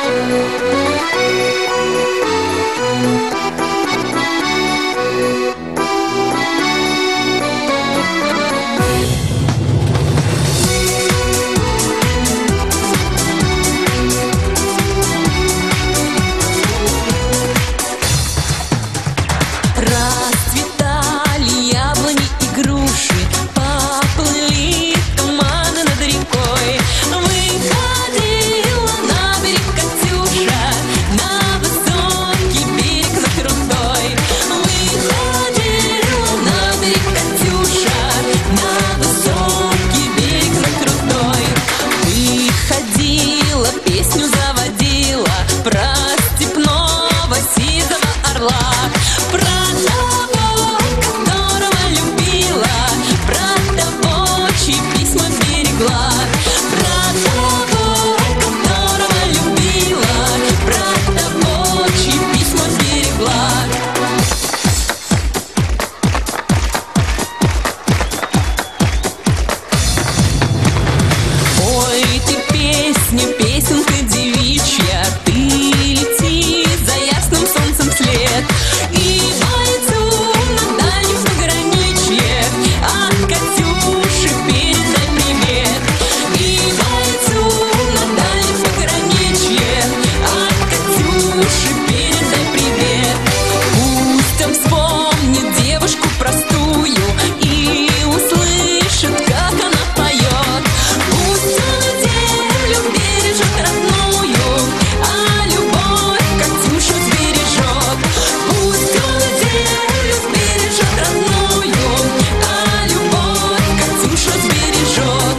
Расцветали яблони и груши, поплыли туманы над рекой. Выходила на берег Катюша, на высокий берег, на крутой. Выходила на берег Катюша, на высокий берег, на крутой. Выходила, песню заводила про степного сизого орла, про того, которого любила, про того, чьи письма берегла, про того, которого любила, про того, чьи письма берегла. Ой, ты песня, песенка девичья, ты лети за ясным солнцем вслед и бойцу на дальнем пограничье от Катюши передай привет. И бойцу на дальнем пограничье от Катюши передай привет. Пусть он вспомнит девушку простую и услышит, как она поет. Пусть он землю бережет родную, а любовь Катюшу сбережет. Пусть он землю бережет родную, а любовь Катюшу сбережет.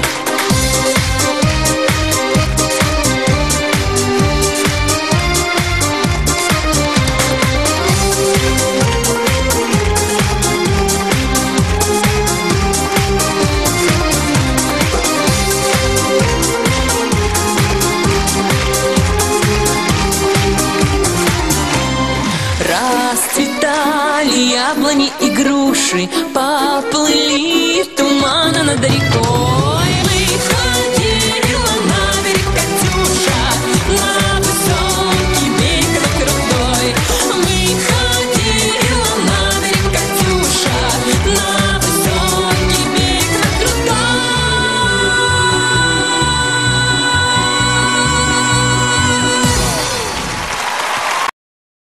Расцветали яблони и груши, поплыли туманы над рекой.